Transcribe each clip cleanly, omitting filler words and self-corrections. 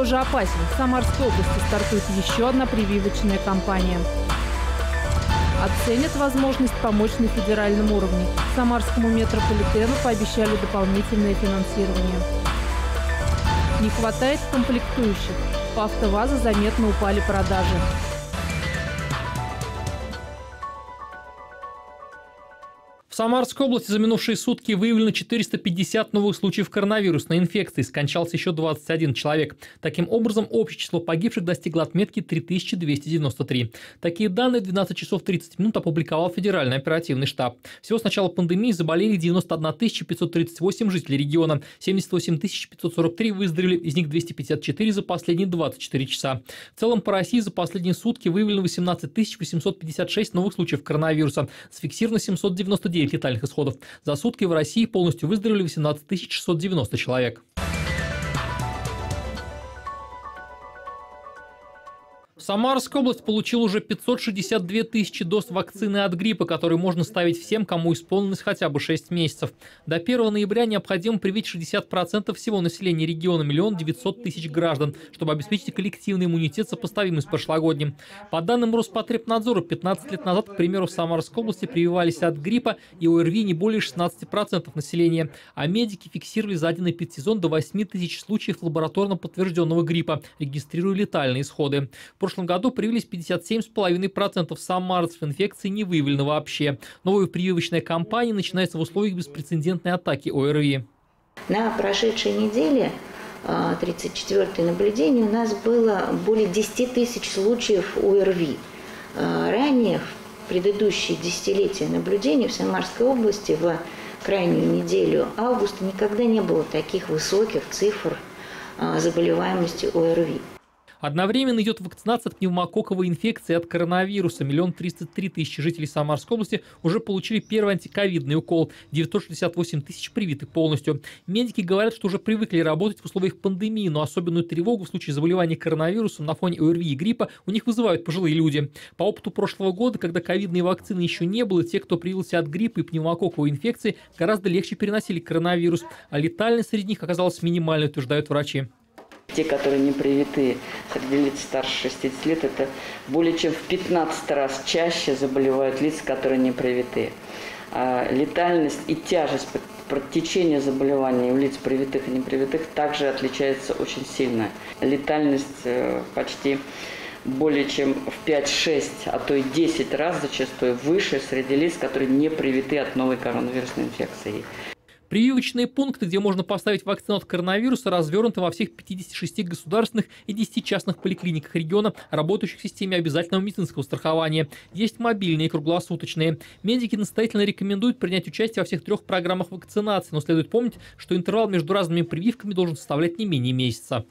тоже опасен. В Самарской области стартует еще одна прививочная кампания. Оценят возможность помочь на федеральном уровне. Самарскому метрополитену пообещали дополнительное финансирование. Не хватает комплектующих. По АвтоВАЗу заметно упали продажи. В Самарской области за минувшие сутки выявлено 450 новых случаев коронавирусной инфекции. Скончался еще 21 человек. Таким образом, общее число погибших достигло отметки 3293. Такие данные в 12 часов 30 минут опубликовал Федеральный оперативный штаб. Всего с начала пандемии заболели 91 538 жителей региона. 78 543 выздоровели, из них 254 за последние 24 часа. В целом по России за последние сутки выявлено 18 856 новых случаев коронавируса. Зафиксировано 799 летальных исходов. За сутки в России полностью выздоровели 18 690 человек. Самарская область получила уже 562 тысячи доз вакцины от гриппа, которую можно ставить всем, кому исполнилось хотя бы 6 месяцев. До 1 ноября необходимо привить 60% всего населения региона, 1 900 000 граждан, чтобы обеспечить коллективный иммунитет, сопоставимый с прошлогодним. По данным Роспотребнадзора, 15 лет назад, к примеру, в Самарской области прививались от гриппа и ОРВИ не более 16% населения, а медики фиксировали за один эпидсезон до 8 тысяч случаев лабораторно подтвержденного гриппа, регистрируя летальные исходы. В прошлом году привились 57,5% самарцев, инфекции не выявлено вообще. Новая прививочная кампания начинается в условиях беспрецедентной атаки ОРВИ. На прошедшей неделе, 34-е наблюдение, у нас было более 10 тысяч случаев ОРВИ. Ранее, в предыдущие десятилетия наблюдений в Самарской области в крайнюю неделю августа никогда не было таких высоких цифр заболеваемости ОРВИ. Одновременно идет вакцинация от пневмококковой инфекции от коронавируса. 1 303 000 жителей Самарской области уже получили первый антиковидный укол. 968 тысяч привиты полностью. Медики говорят, что уже привыкли работать в условиях пандемии, но особенную тревогу в случае заболевания коронавирусом на фоне ОРВИ и гриппа у них вызывают пожилые люди. По опыту прошлого года, когда ковидной вакцины еще не было, те, кто привился от гриппа и пневмококковой инфекции, гораздо легче переносили коронавирус, а летальность среди них оказалась минимальной, утверждают врачи. Те, которые не привиты среди лиц старше 60 лет, это более чем в 15 раз чаще заболевают лица, которые не привиты. А летальность и тяжесть протечения заболеваний у лиц привитых и непривитых также отличается очень сильно. Летальность почти более чем в 5-6, а то и 10 раз зачастую выше среди лиц, которые не привиты от новой коронавирусной инфекции. Прививочные пункты, где можно поставить вакцину от коронавируса, развернуты во всех 56 государственных и 10 частных поликлиниках региона, работающих в системе обязательного медицинского страхования. Есть мобильные и круглосуточные. Медики настоятельно рекомендуют принять участие во всех 3 программах вакцинации, но следует помнить, что интервал между разными прививками должен составлять не менее месяца.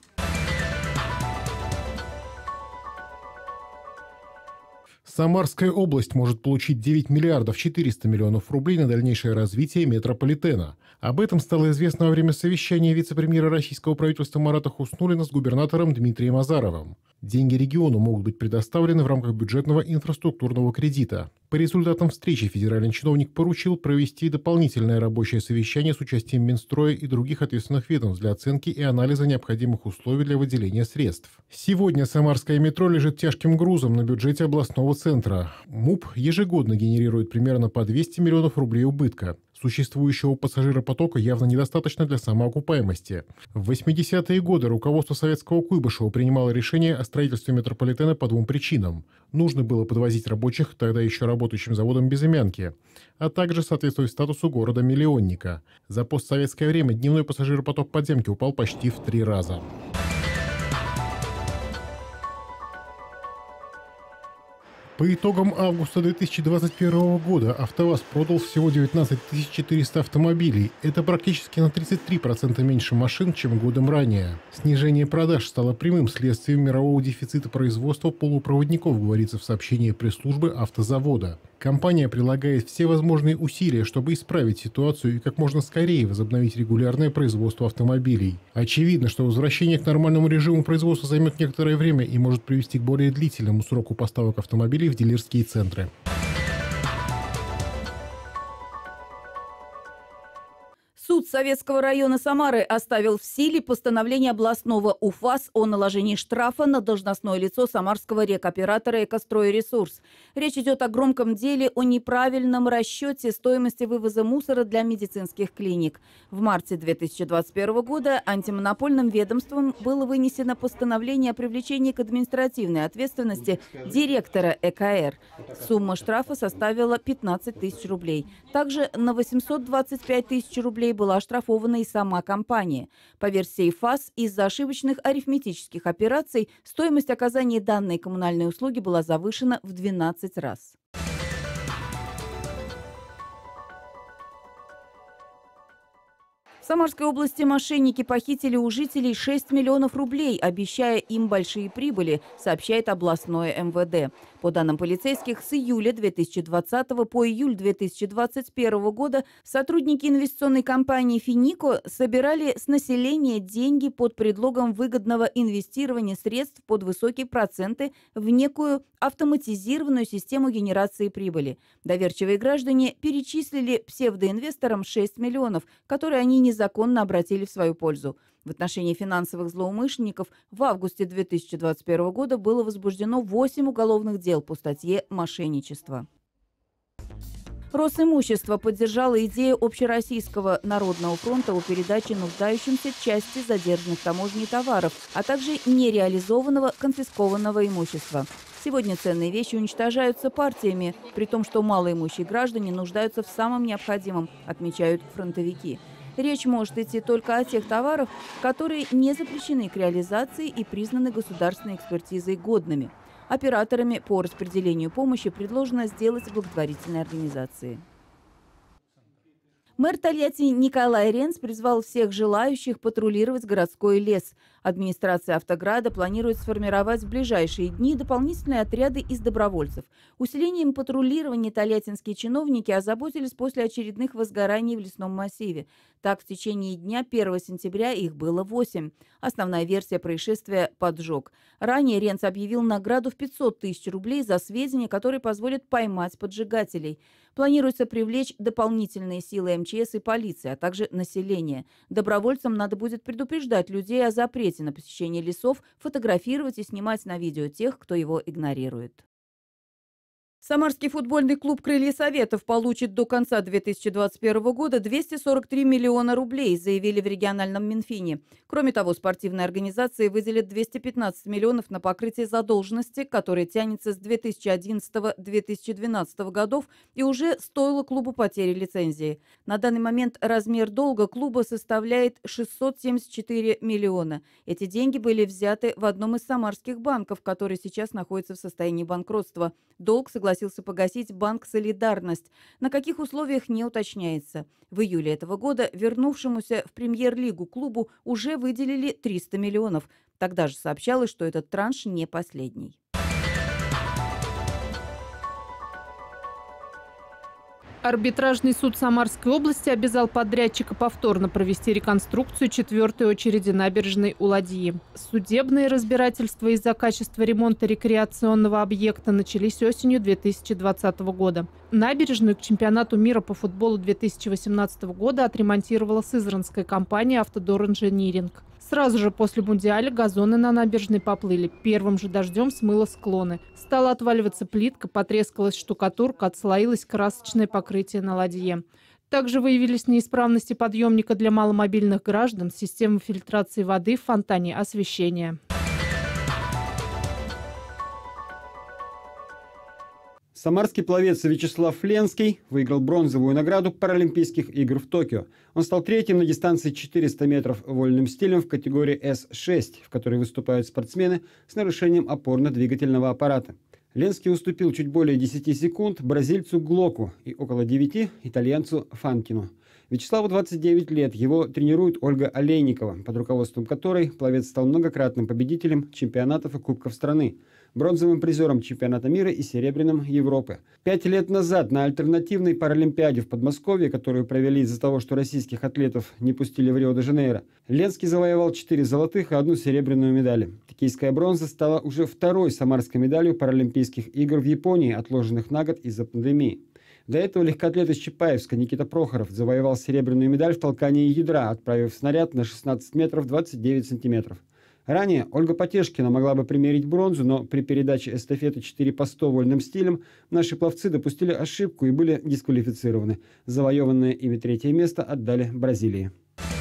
Самарская область может получить 9 миллиардов 400 миллионов рублей на дальнейшее развитие метрополитена. Об этом стало известно во время совещания вице-премьера российского правительства Марата Хуснуллина с губернатором Дмитрием Азаровым. Деньги региону могут быть предоставлены в рамках бюджетного инфраструктурного кредита. По результатам встречи федеральный чиновник поручил провести дополнительное рабочее совещание с участием Минстроя и других ответственных ведомств для оценки и анализа необходимых условий для выделения средств. Сегодня Самарское метро лежит тяжким грузом на бюджете областного центра. МУП ежегодно генерирует примерно по 200 миллионов рублей убытка. Существующего пассажиропотока явно недостаточно для самоокупаемости. В 80-е годы руководство советского Куйбышева принимало решение о строительстве метрополитена по 2 причинам. Нужно было подвозить рабочих, тогда еще работающим заводом Безымянки, а также соответствовать статусу города-миллионника. За постсоветское время дневной пассажиропоток подземки упал почти в 3 раза. По итогам августа 2021 года АвтоВАЗ продал всего 19 400 автомобилей. Это практически на 33% меньше машин, чем годом ранее. Снижение продаж стало прямым следствием мирового дефицита производства полупроводников, говорится в сообщении пресс-службы автозавода. Компания прилагает все возможные усилия, чтобы исправить ситуацию и как можно скорее возобновить регулярное производство автомобилей. Очевидно, что возвращение к нормальному режиму производства займет некоторое время и может привести к более длительному сроку поставок автомобилей в дилерские центры. Суд Советского района Самары оставил в силе постановление областного УФАС о наложении штрафа на должностное лицо самарского рекоператора «Экостройресурс». Речь идет о громком деле о неправильном расчете стоимости вывоза мусора для медицинских клиник. В марте 2021 года антимонопольным ведомством было вынесено постановление о привлечении к административной ответственности директора ЭКР. Сумма штрафа составила 15 тысяч рублей. Также на 825 тысяч рублей была оштрафована и сама компания. По версии ФАС, из-за ошибочных арифметических операций стоимость оказания данной коммунальной услуги была завышена в 12 раз. В Самарской области мошенники похитили у жителей 6 миллионов рублей, обещая им большие прибыли, сообщает областное МВД. По данным полицейских, с июля 2020 по июль 2021 года сотрудники инвестиционной компании «Финико» собирали с населения деньги под предлогом выгодного инвестирования средств под высокие проценты в некую автоматизированную систему генерации прибыли. Доверчивые граждане перечислили псевдоинвесторам 6 миллионов, которые они незаконно обратили в свою пользу. В отношении финансовых злоумышленников в августе 2021 года было возбуждено 8 уголовных дел по статье «Мошенничество». Росимущество поддержало идею Общероссийского народного фронта о передаче нуждающимся части задержанных таможней товаров, а также нереализованного конфискованного имущества. Сегодня ценные вещи уничтожаются партиями, при том, что малоимущие граждане нуждаются в самом необходимом, отмечают фронтовики. Речь может идти только о тех товарах, которые не запрещены к реализации и признаны государственной экспертизой годными. Операторами по распределению помощи предложено сделать благотворительные организации. Мэр Тольятти Николай Ренц призвал всех желающих патрулировать городской лес. Администрация Автограда планирует сформировать в ближайшие дни дополнительные отряды из добровольцев. Усилением патрулирования тольяттинские чиновники озаботились после очередных возгораний в лесном массиве. Так, в течение дня 1 сентября их было 8. Основная версия происшествия – поджог. Ранее Ренц объявил награду в 500 тысяч рублей за сведения, которые позволят поймать поджигателей. Планируется привлечь дополнительные силы МЧС и полиции, а также население. Добровольцам надо будет предупреждать людей о запрете на посещение лесов, фотографировать и снимать на видео тех, кто его игнорирует. Самарский футбольный клуб «Крылья Советов» получит до конца 2021 года 243 миллиона рублей, заявили в региональном Минфине. Кроме того, спортивные организации выделят 215 миллионов на покрытие задолженности, которая тянется с 2011-2012 годов и уже стоила клубу потери лицензии. На данный момент размер долга клуба составляет 674 миллиона. Эти деньги были взяты в одном из самарских банков, который сейчас находится в состоянии банкротства. Долг согласился погасить банк «Солидарность». На каких условиях не уточняется. В июле этого года вернувшемуся в премьер-лигу клубу уже выделили 300 миллионов. Тогда же сообщалось, что этот транш не последний. Арбитражный суд Самарской области обязал подрядчика повторно провести реконструкцию 4-й очереди набережной у Ладьи. Судебные разбирательства из-за качества ремонта рекреационного объекта начались осенью 2020 года. Набережную к чемпионату мира по футболу 2018 года отремонтировала сызранская компания «Автодор Инжиниринг». Сразу же после Мундиаля газоны на набережной поплыли. Первым же дождем смыло склоны. Стала отваливаться плитка, потрескалась штукатурка, отслоилось красочное покрытие на ладье. Также выявились неисправности подъемника для маломобильных граждан, системы фильтрации воды в фонтане, освещения. Самарский пловец Вячеслав Фленский выиграл бронзовую награду Паралимпийских игр в Токио. Он стал третьим на дистанции 400 метров вольным стилем в категории С6, в которой выступают спортсмены с нарушением опорно-двигательного аппарата. Ленский уступил чуть более 10 секунд бразильцу Глоку и около 9 итальянцу Фанкину. Вячеславу 29 лет, его тренирует Ольга Олейникова, под руководством которой пловец стал многократным победителем чемпионатов и кубков страны, бронзовым призером чемпионата мира и серебряным Европы. 5 лет назад на альтернативной Паралимпиаде в Подмосковье, которую провели из-за того, что российских атлетов не пустили в Рио-де-Жанейро, Ленский завоевал 4 золотых и 1 серебряную медали. Токийская бронза стала уже второй самарской медалью Паралимпийских игр в Японии, отложенных на год из-за пандемии. До этого легкоатлет из Чапаевска Никита Прохоров завоевал серебряную медаль в толкании ядра, отправив снаряд на 16 метров 29 сантиметров. Ранее Ольга Потешкина могла бы примерить бронзу, но при передаче эстафеты 4 по 100 вольным стилем наши пловцы допустили ошибку и были дисквалифицированы. Завоеванное ими 3-е место отдали Бразилии.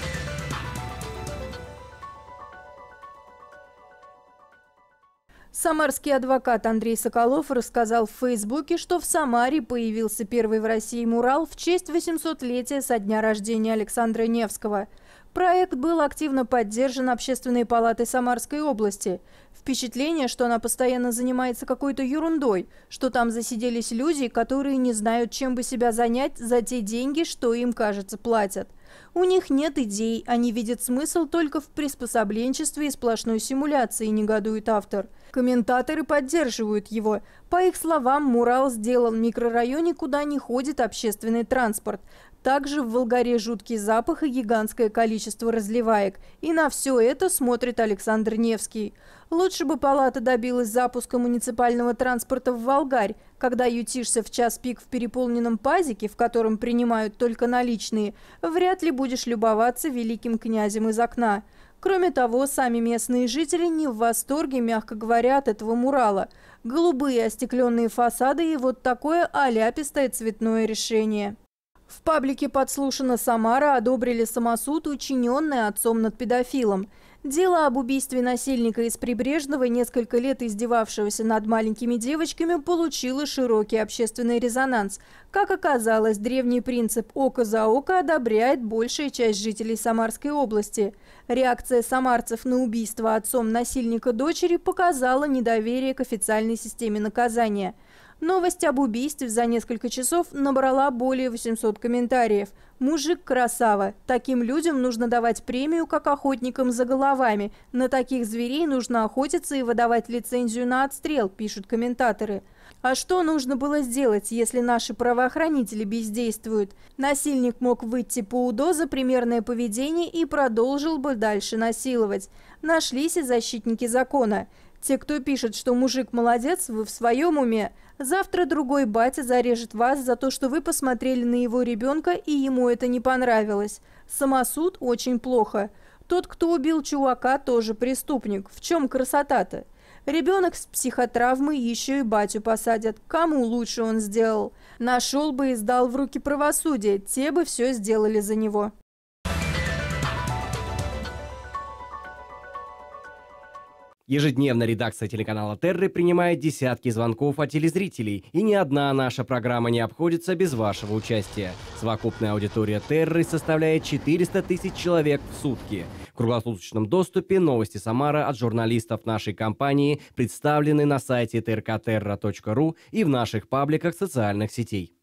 Самарский адвокат Андрей Соколов рассказал в Фейсбуке, что в Самаре появился первый в России мурал в честь 800-летия со дня рождения Александра Невского. Проект был активно поддержан Общественной палатой Самарской области. Впечатление, что она постоянно занимается какой-то ерундой, что там засиделись люди, которые не знают, чем бы себя занять за те деньги, что им, кажется, платят. У них нет идей, они видят смысл только в приспособленчестве и сплошной симуляции, негодует автор. Комментаторы поддерживают его. По их словам, мурал сделан в микрорайоне, куда не ходит общественный транспорт. Также в Волгаре жуткий запах и гигантское количество разливаек. И на все это смотрит Александр Невский. Лучше бы палата добилась запуска муниципального транспорта в Волгарь, когда ютишься в час пик в переполненном пазике, в котором принимают только наличные, вряд ли будешь любоваться великим князем из окна. Кроме того, сами местные жители не в восторге, мягко говоря, от этого мурала. Голубые остекленные фасады и вот такое аляпистое цветное решение. В паблике «Подслушано Самара» одобрили самосуд, учиненный отцом над педофилом. Дело об убийстве насильника из Прибрежного, несколько лет издевавшегося над маленькими девочками, получило широкий общественный резонанс. Как оказалось, древний принцип «око за око» одобряет большая часть жителей Самарской области. Реакция самарцев на убийство отцом насильника дочери показала недоверие к официальной системе наказания. Новость об убийстве за несколько часов набрала более 800 комментариев. «Мужик красава. Таким людям нужно давать премию, как охотникам за головами. На таких зверей нужно охотиться и выдавать лицензию на отстрел», пишут комментаторы. А что нужно было сделать, если наши правоохранители бездействуют? Насильник мог выйти по УДО за примерное поведение и продолжил бы дальше насиловать. Нашлись и защитники закона. Те, кто пишет, что мужик молодец, вы в своем уме. Завтра другой батя зарежет вас за то, что вы посмотрели на его ребенка и ему это не понравилось. Самосуд очень плохо. Тот, кто убил чувака, тоже преступник. В чем красота-то? Ребенок с психотравмой еще и батю посадят. Кому лучше он сделал? Нашел бы и сдал в руки правосудия. Те бы все сделали за него. Ежедневно редакция телеканала «Терры» принимает десятки звонков от телезрителей, и ни одна наша программа не обходится без вашего участия. Совокупная аудитория «Терры» составляет 400 тысяч человек в сутки. В круглосуточном доступе новости Самары от журналистов нашей компании представлены на сайте trkterra.ru и в наших пабликах социальных сетей.